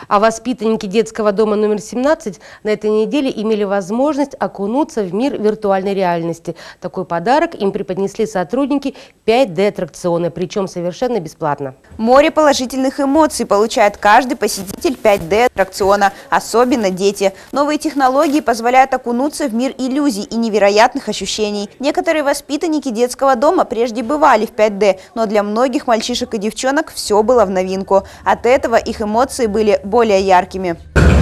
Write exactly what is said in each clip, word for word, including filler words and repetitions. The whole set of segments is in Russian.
А воспитанники детского дома номер семнадцать на этой неделе имели возможность окунуться в мир виртуальной реальности. Такой подарок им преподнесли сотрудники пять дэ аттракциона, причем совершенно бесплатно. Море положительных эмоций получает каждый посетитель пять дэ аттракциона, особенно дети. Новые технологии позволяют окунуться в мир иллюзий и невероятных ощущений. Некоторые воспитанники детского дома прежде бывали в пять дэ, но для многих мальчишек и девчонок все было в новинку. От этого их эмоции были более яркими.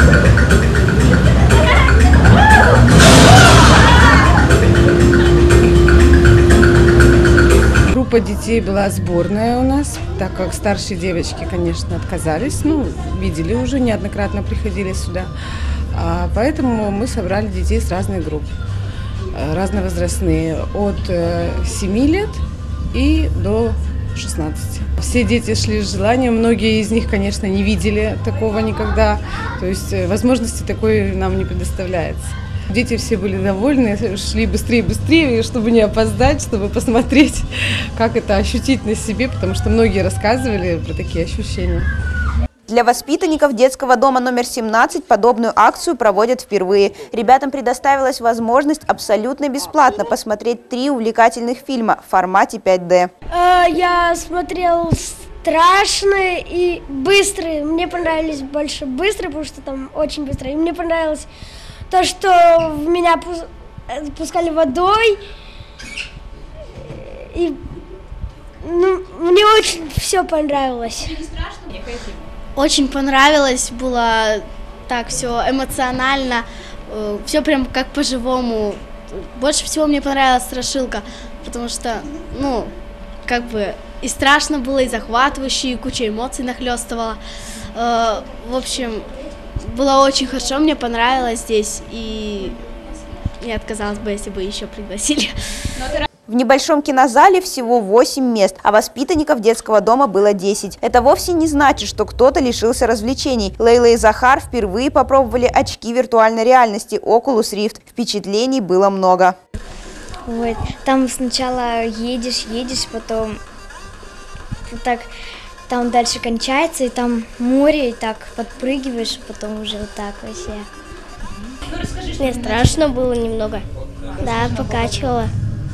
Группа детей была сборная у нас, так как старшие девочки, конечно, отказались, ну, видели уже, неоднократно приходили сюда. А поэтому мы собрали детей с разных групп, разновозрастные, от семи лет и до шестнадцати. Все дети шли с желанием, многие из них, конечно, не видели такого никогда, то есть возможности такой нам не предоставляется. Дети все были довольны, шли быстрее и быстрее, чтобы не опоздать, чтобы посмотреть, как это ощутить на себе, потому что многие рассказывали про такие ощущения. Для воспитанников детского дома номер семнадцать подобную акцию проводят впервые. Ребятам предоставилась возможность абсолютно бесплатно посмотреть три увлекательных фильма в формате пять дэ. Я смотрел страшные и быстрые. Мне понравились больше быстрые, потому что там очень быстро. И мне понравилось то, что в меня пускали водой. И ну, мне очень все понравилось. Не страшно? Мне какие? Очень понравилось, было так все эмоционально, все прям как по-живому. Больше всего мне понравилась страшилка, потому что, ну, как бы и страшно было, и захватывающе, и куча эмоций нахлестывала. В общем, было очень хорошо, мне понравилось здесь, и не отказалась бы, если бы еще пригласили. В небольшом кинозале всего восемь мест, а воспитанников детского дома было десять. Это вовсе не значит, что кто-то лишился развлечений. Лейла и Захар впервые попробовали очки виртуальной реальности Oculus Rift. Впечатлений было много. Вот, там сначала едешь, едешь, потом вот так, там дальше кончается, и там море, и так подпрыгиваешь, потом уже вот так вообще. Ну, расскажи, мне страшно было немного. Да, покачивала.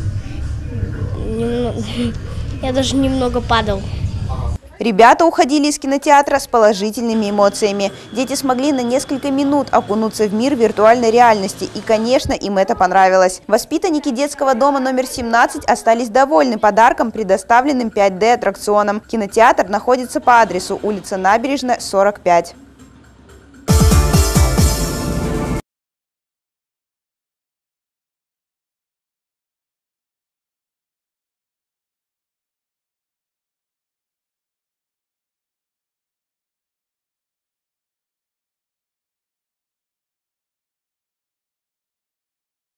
Я даже немного падал. Ребята уходили из кинотеатра с положительными эмоциями. Дети смогли на несколько минут окунуться в мир виртуальной реальности, и, конечно, им это понравилось. Воспитанники детского дома номер семнадцать остались довольны подарком, предоставленным пять дэ аттракционом. Кинотеатр находится по адресу улица Набережная, сорок пять.